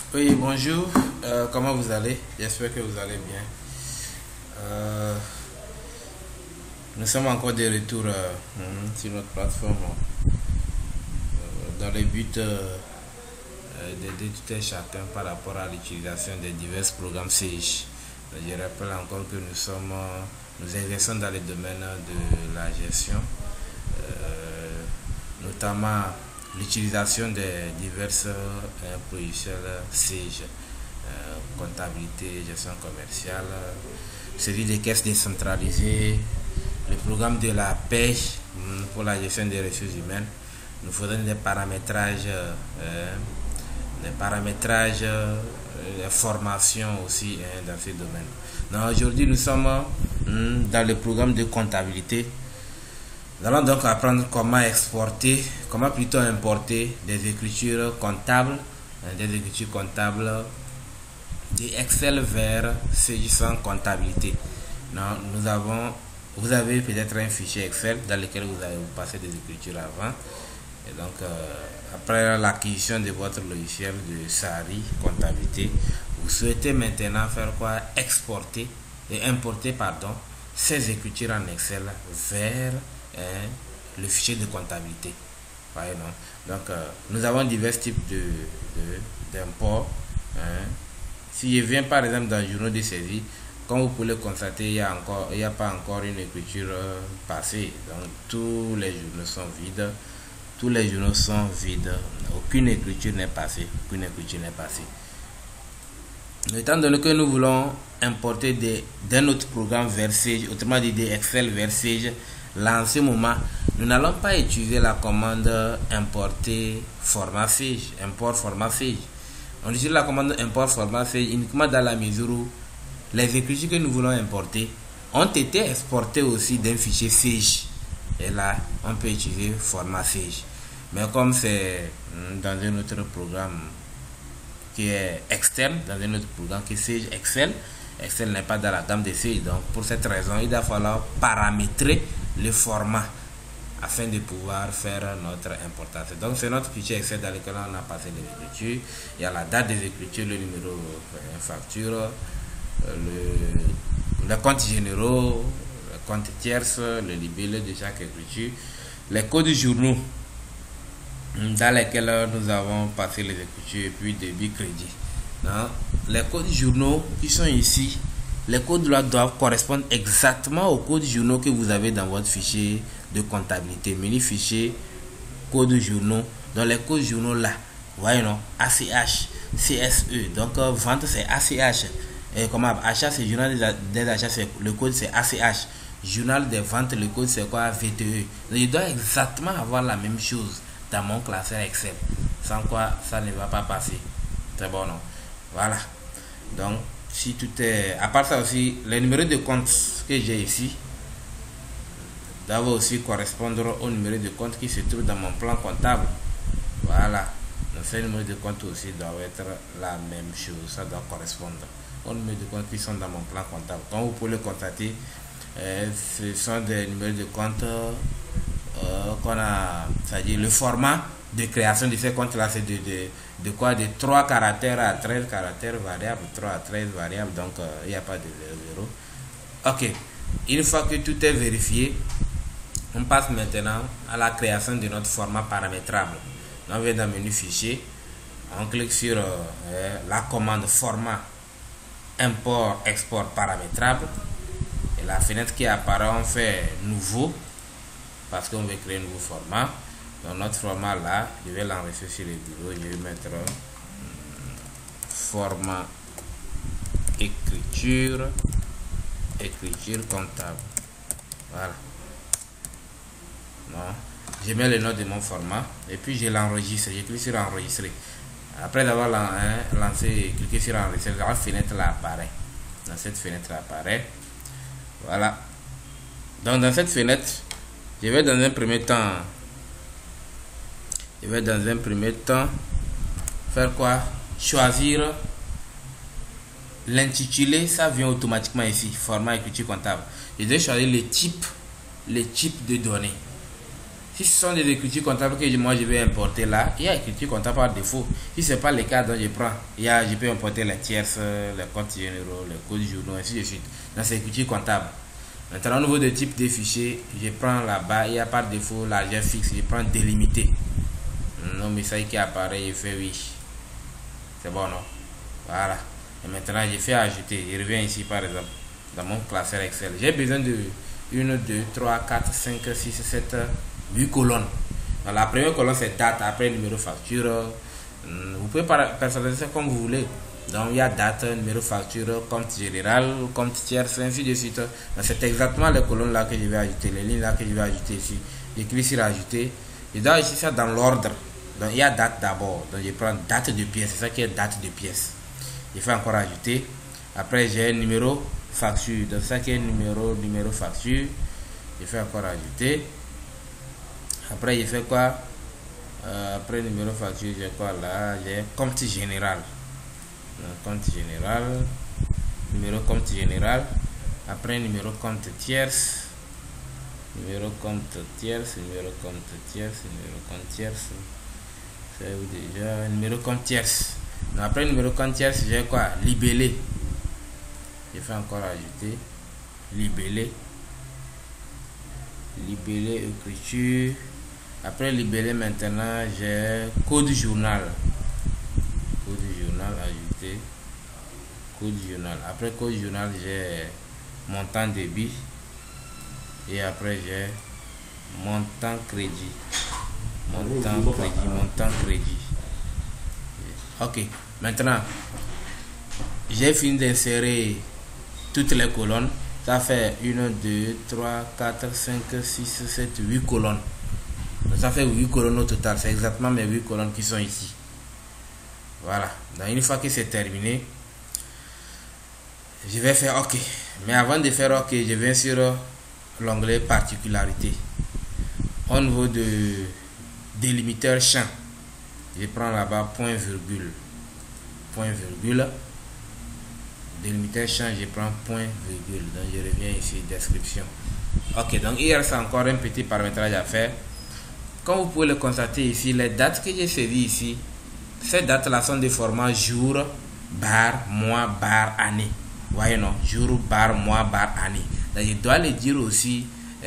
Oui, bonjour. Comment vous allez? J'espère que vous allez bien. Euh, nous sommes encore de retour sur notre plateforme dans le but d'aider tout un chacun par rapport à l'utilisation des divers programmes CIJ. Je rappelle encore que nous exerçons dans le domaine de la gestion, notamment l'utilisation des diverses logiciels CIJ, comptabilité, gestion commerciale, celui des caisses décentralisées, le programme de la pêche pour la gestion des ressources humaines. Nous faisons des formations aussi dans ces domaines. Donc aujourd'hui, nous sommes dans le programme de comptabilité. Nous allons donc apprendre comment plutôt importer des écritures comptables de Excel vers Cegison comptabilité. Non, vous avez peut-être un fichier Excel dans lequel vous avez passé des écritures avant. Et donc, après l'acquisition de votre logiciel de SARI comptabilité, vous souhaitez maintenant faire quoi? Importer ces écritures en Excel vers le fichier de comptabilité. Voyez, non? Donc, nous avons divers types d'import. Si je viens par exemple dans le journal de saisie, comme vous pouvez le constater, il n'y a pas encore une écriture passée. Donc, tous les journaux sont vides. Aucune écriture n'est passée. Étant donné que nous voulons importer d'un autre programme vers Sage, autrement dit des Excel vers Sage, là en ce moment, nous n'allons pas utiliser la commande importer format Sage, import format Sage. On utilise la commande import format Sage uniquement dans la mesure où les écritures que nous voulons importer ont été exportées aussi d'un fichier Sage. Et là, on peut utiliser format Sage. Mais comme c'est dans un autre programme qui est externe, dans un autre programme qui est Sage Excel, Excel n'est pas dans la gamme de Sage. Donc, pour cette raison, il va falloir paramétrer le format afin de pouvoir faire notre importation. Donc, c'est notre fichier Excel dans lequel on a passé les écritures. Il y a la date des écritures, le numéro de facture, le compte généraux, le compte tierce, le libellé de chaque écriture, les codes journaux dans lesquels nous avons passé les écritures et puis débit crédit. Non? Les codes journaux qui sont ici, les codes là doivent correspondre exactement aux codes journaux que vous avez dans votre fichier de comptabilité, mini fichier codes journaux. Dans les codes journaux là, voyez non, ACH, CSE, donc vente c'est ACH. Et comme achat c'est journal des achats, le code c'est ACH. Journal des ventes, le code c'est quoi? VTE. Donc, je dois exactement avoir la même chose dans mon classeur Excel. Sans quoi ça ne va pas passer. C'est bon, non? Voilà. Donc, si tout est. À part ça aussi, les numéros de compte que j'ai ici doivent aussi correspondre au numéro de compte qui se trouve dans mon plan comptable. Voilà. Donc, ces numéros de compte aussi doivent être la même chose. Ça doit correspondre aux numéros de compte qui sont dans mon plan comptable. Comme vous pouvez le constater, ce sont des numéros de compte qu'on a, c'est-à-dire le format de création de ces comptes-là, c'est de quoi? De 3 caractères à 13 caractères variables, 3 à 13 variables, donc il n'y a pas de 0. Ok, une fois que tout est vérifié, on passe maintenant à la création de notre format paramétrable. On vient dans le menu fichier, on clique sur la commande format import export paramétrable, et la fenêtre qui apparaît, on fait nouveau parce qu'on veut créer un nouveau format. Dans notre format là, je vais l'enregistrer sur le bureau. Je vais mettre format écriture comptable. Voilà. Non. Je mets le nom de mon format et puis je l'enregistre. Je clique sur enregistrer. Après avoir lancé, cliquer sur enregistrer, la fenêtre là apparaît. Dans cette fenêtre là apparaît. Voilà. Donc dans cette fenêtre, je vais dans un premier temps faire quoi? Choisir l'intitulé. Ça vient automatiquement ici, format écriture comptable. Je vais choisir le type de données. Si ce sont des écritures comptables que moi je vais importer là, il y a écriture comptable par défaut. Si ce n'est pas le cas, donc je prends. Je peux importer les tierces, les comptes généraux, les codes journaux, ainsi de suite. Dans ces écritures comptables. Maintenant, au niveau de type de fichier, je prends là-bas, il y a par défaut l'argent fixe, je prends délimité. Non, mais ça qui apparaît, je fais oui. C'est bon, non? Voilà. Et maintenant, je fais ajouter. Je reviens ici, par exemple, dans mon classeur Excel. J'ai besoin de 1, 2, 3, 4, 5, 6, 7, 8 colonnes. Dans la première colonne, c'est date, après numéro facture. Vous pouvez personnaliser ça comme vous voulez. Donc, il y a date, numéro facture, compte général, compte tierce, ainsi de suite. C'est exactement les colonnes là que je vais ajouter, les lignes là que je vais ajouter ici. Je clique sur ajouter. Et donc, ici, ça dans l'ordre. Donc, il y a date d'abord. Donc, je prends date de pièce. C'est ça qui est date de pièce. Je fais encore ajouter. Après, j'ai numéro facture. Donc, ça qui est numéro facture. Je fais encore ajouter. Après, je fais quoi? Après numéro facture, j'ai quoi là? J'ai compte général. Compte général. Numéro compte général. Après, numéro compte tierce. Numéro compte tierce. Numéro compte tierce. Numéro compte tierce. C'est où déjà? Numéro compte tierce. Donc, après numéro compte tierce, j'ai quoi? Libellé. Je fais encore ajouter. Libellé. Libellé, écriture. Après libellé, maintenant, j'ai code journal. Code journal, ajouter. Code journal. Après code journal, j'ai montant débit. Et après, j'ai montant crédit. Montant crédit. Ok. Maintenant, j'ai fini d'insérer toutes les colonnes. Ça fait 1, 2, 3, 4, 5, 6, 7, 8 colonnes. Ça fait 8 colonnes au total. C'est exactement mes 8 colonnes qui sont ici. Voilà. Donc, une fois que c'est terminé, je vais faire OK. Mais avant de faire OK, je viens sur l'onglet particularité. Au niveau de délimiteur champ, je prends là-bas point virgule. Point virgule. Délimiteur champ, je prends point virgule. Donc, je reviens ici, description. OK. Donc, il reste encore un petit paramétrage à faire. Comme vous pouvez le constater ici, les dates que j'ai saisies ici, ces dates-là sont des formats jour, bar, mois, bar, année. Voyez non, jour, bar, mois, bar, année. Donc, je dois le dire aussi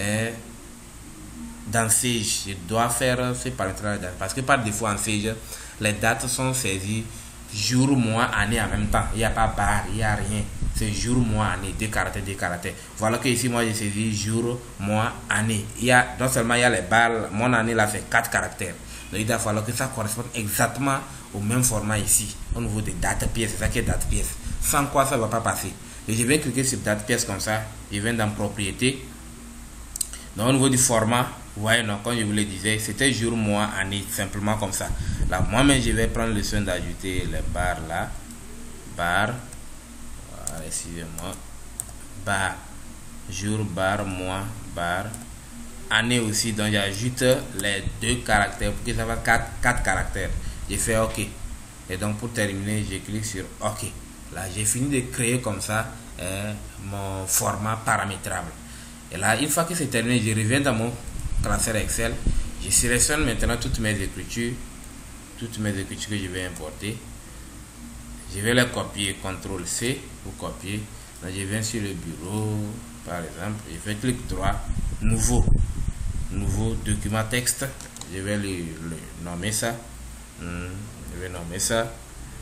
dans Sage. Je dois faire ce paramétrage parce que par défaut en Sage, les dates sont saisies jour, mois, année en même temps. Il n'y a pas bar, il n'y a rien. C'est jour, mois, année, deux caractères, deux caractères. Voilà que ici, moi, j'ai saisi jour, mois, année. Il y a, non seulement il y a les barres, mon année là fait 4 caractères. Donc, il va falloir que ça corresponde exactement au même format ici, au niveau des dates pièces. C'est ça qui est date pièce. Sans quoi, ça ne va pas passer. Et je vais cliquer sur date pièce comme ça. Je viens dans propriété. Donc, au niveau du format, vous voyez, non, comme je vous le disais, c'était jour, mois, année, simplement comme ça. Là, moi-même, je vais prendre le soin d'ajouter les barres là. Barres. Voilà, excusez-moi. Barre. Jour, barre, mois, barre. Année aussi. Donc, j'ajoute les 2 caractères pour que ça fasse 4 caractères. Je fais OK. Et donc, pour terminer, je clique sur OK. Là, j'ai fini de créer comme ça mon format paramétrable. Et là, une fois que c'est terminé, je reviens dans mon classeur Excel. Je sélectionne maintenant toutes mes écritures que je vais importer. Je vais les copier, CTRL C pour copier. Donc, je viens sur le bureau, par exemple, je fais clic droit, nouveau document texte. Je vais le nommer ça. Je vais nommer ça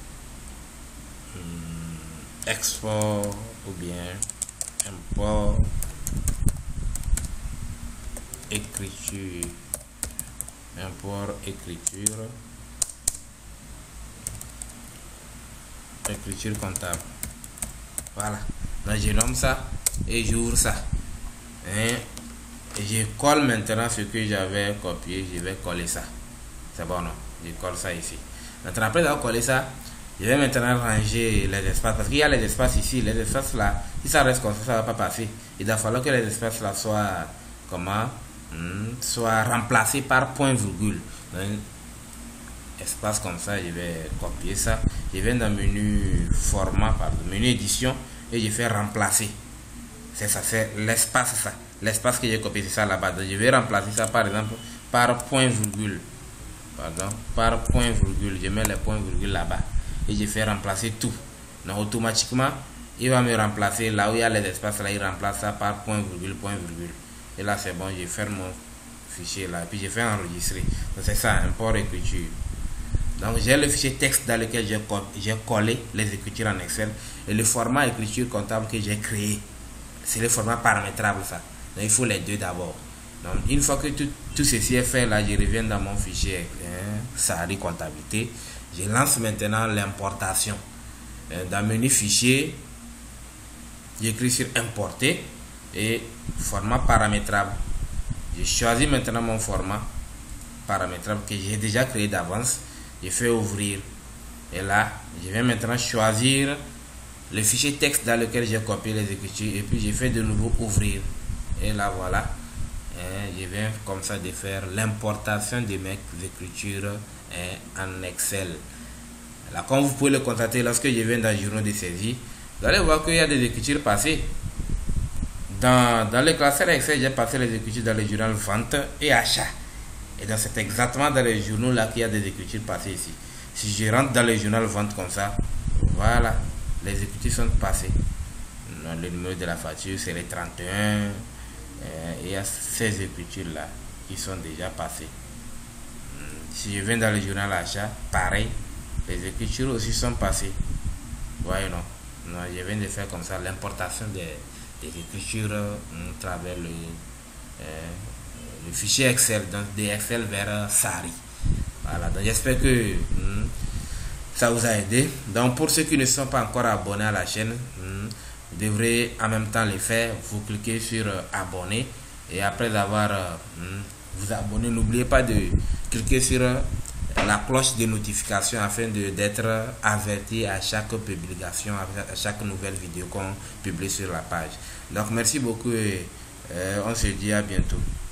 export ou bien import écriture. Import écriture comptable. Voilà. Donc je nomme ça et j'ouvre ça. Et je colle maintenant ce que j'avais copié. Je vais coller ça. C'est bon, non? Je colle ça ici. Maintenant, après avoir collé ça, je vais maintenant ranger les espaces. Parce qu'il y a les espaces ici. Les espaces là, si ça reste comme ça, ça ne va pas passer. Il va falloir que les espaces là soient soit remplacés par point virgule. Donc, espace comme ça, je vais copier ça. Je viens dans menu format, menu édition, et je fais remplacer. C'est ça, c'est l'espace ça. L'espace que j'ai copié, c'est ça là-bas. Donc je vais remplacer ça par exemple par point virgule, pardon, par point virgule, je mets les points virgule là-bas et je fais remplacer tout. Donc automatiquement il va me remplacer là où il y a les espaces, là il remplace ça par point virgule, et là c'est bon, je ferme mon fichier là et puis je fais enregistrer. Donc c'est ça, import écriture. Donc j'ai le fichier texte dans lequel j'ai collé les écritures en Excel, et le format écriture comptable que j'ai créé, c'est le format paramétrable ça. Donc il faut les deux d'abord. Donc une fois que tout ceci est fait, là je reviens dans mon fichier Sari comptabilité. Je lance maintenant l'importation. Dans le menu fichier, j'écris sur importer et format paramétrable. Je choisis maintenant mon format paramétrable que j'ai déjà créé d'avance. Je fais ouvrir et là je vais maintenant choisir le fichier texte dans lequel j'ai copié les écritures et puis je fais de nouveau ouvrir et là voilà, je viens comme ça de faire l'importation de mes écritures en Excel. Là, comme vous pouvez le constater, lorsque je viens dans le journal de saisie, vous allez voir qu'il y a des écritures passées. Dans le classeur Excel, j'ai passé les écritures dans le journal vente et achat. Et donc c'est exactement dans les journaux là qu'il y a des écritures passées ici. Si je rentre dans le journal vente comme ça, voilà, les écritures sont passées. Le numéro de la facture c'est les 31. Et il y a ces écritures là qui sont déjà passées. Si je viens dans le journal achat, pareil, les écritures aussi sont passées. Voyez non, je viens de faire comme ça l'importation des écritures à travers le fichier Excel, donc de Excel vers Sari. Voilà, donc j'espère que ça vous a aidé. Donc pour ceux qui ne sont pas encore abonnés à la chaîne, vous devrez en même temps le faire. Vous cliquez sur abonner et après avoir vous abonner, n'oubliez pas de cliquer sur la cloche de notification afin d'être averti à chaque publication, à chaque nouvelle vidéo qu'on publie sur la page. Donc merci beaucoup et on se dit à bientôt.